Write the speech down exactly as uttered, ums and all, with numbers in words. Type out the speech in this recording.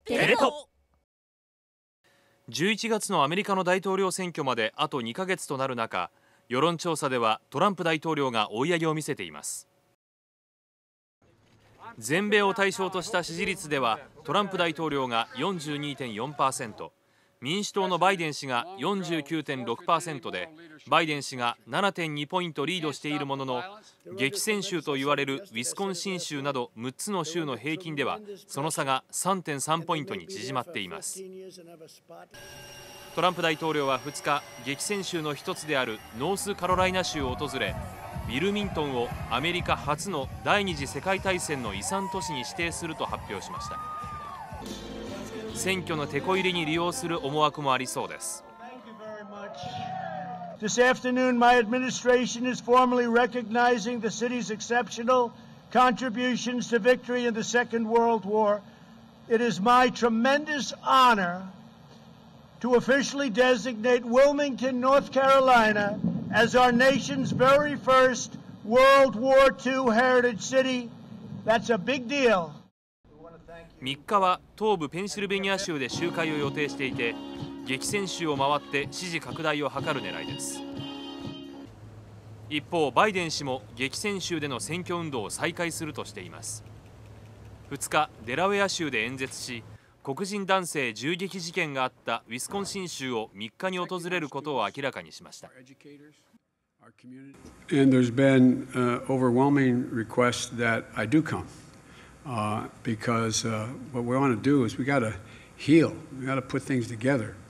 テレ東。 じゅういちがつのアメリカの大統領選挙まであとにかげつとなる中、世論調査ではトランプ大統領が追い上げを見せています。全米を対象とした支持率ではトランプ大統領が よんじゅうにてんよんパーセント、民主党のバイデン氏が よんじゅうきゅうてんろくパーセント で、バイデン氏が ななてんにポイントリードしているものの、激戦州と言われるウィスコンシン州などむっつの州の平均ではその差が さんてんさんポイントに縮まっています。トランプ大統領はふつか、激戦州の一つであるノースカロライナ州を訪れ、ウィルミントンをアメリカ初の第二次世界大戦の遺産都市に指定すると発表しました。選挙のテこ入れに利用する思惑もありそうです。 This afternoon, my administration is formally recognizing the city's exceptional contributions to victory in the Second World War. It is my tremendous honor to officially designate Wilmington, North Carolina, as our nation's very first World War Two heritage city. That's a big deal. みっかは東部ペンシルベニア州で集会を予定していて、激戦州を回って支持拡大を図る狙いです。一方、バイデン氏も激戦州での選挙運動を再開するとしています。ふつか、デラウェア州で演説し、黒人男性銃撃事件があったウィスコンシン州をみっかに訪れることを明らかにしました。 And there's been uh, overwhelming requests that I do come, uh, because uh, what we want to do is we got to heal, we got to put things together.